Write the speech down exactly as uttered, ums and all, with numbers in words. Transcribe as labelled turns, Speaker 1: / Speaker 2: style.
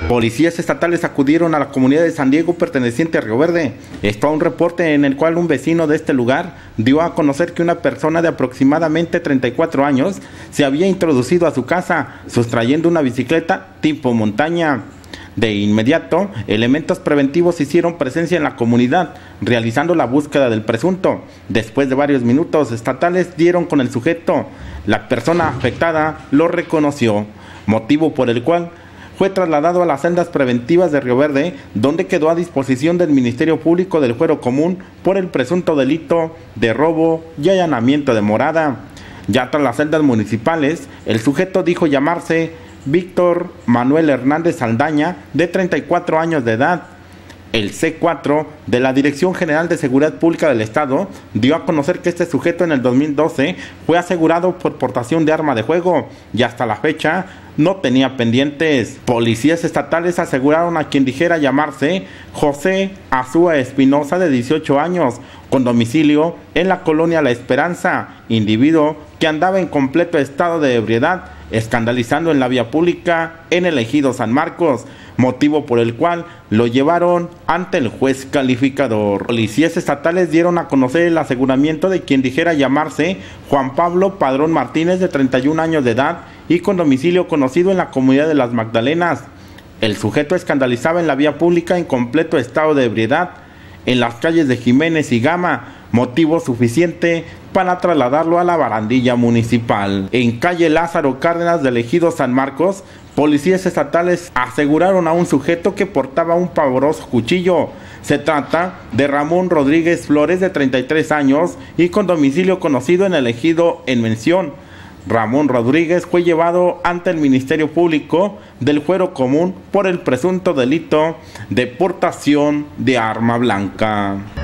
Speaker 1: Policías estatales acudieron a la comunidad de San Diego perteneciente a Río Verde. Esto a un reporte en el cual un vecino de este lugar dio a conocer que una persona de aproximadamente treinta y cuatro años se había introducido a su casa sustrayendo una bicicleta tipo montaña. De inmediato, elementos preventivos hicieron presencia en la comunidad, realizando la búsqueda del presunto. Después de varios minutos, estatales dieron con el sujeto. La persona afectada lo reconoció, motivo por el cual fue trasladado a las celdas preventivas de Río Verde, donde quedó a disposición del Ministerio Público del Fuero Común por el presunto delito de robo y allanamiento de morada. Ya tras las celdas municipales, el sujeto dijo llamarse Víctor Manuel Hernández Saldaña, de treinta y cuatro años de edad. El C cuatro de la Dirección General de Seguridad Pública del Estado dio a conocer que este sujeto en el dos mil doce fue asegurado por portación de arma de fuego y hasta la fecha no tenía pendientes. Policías estatales aseguraron a quien dijera llamarse José Azúa Espinosa, de dieciocho años, con domicilio en la colonia La Esperanza, individuo que andaba en completo estado de ebriedad, escandalizando en la vía pública en el ejido San Marcos, motivo por el cual lo llevaron ante el juez calificador. Policías estatales dieron a conocer el aseguramiento de quien dijera llamarse Juan Pablo Padrón Martínez, de treinta y un años de edad y con domicilio conocido en la comunidad de Las Magdalenas. El sujeto escandalizaba en la vía pública en completo estado de ebriedad en las calles de Jiménez y Gama, motivo suficiente para trasladarlo a la barandilla municipal. En calle Lázaro Cárdenas del ejido San Marcos, policías estatales aseguraron a un sujeto que portaba un pavoroso cuchillo. Se trata de Ramón Rodríguez Flores, de treinta y tres años y con domicilio conocido en el ejido en mención. Ramón Rodríguez fue llevado ante el Ministerio Público del Fuero Común por el presunto delito de portación de arma blanca.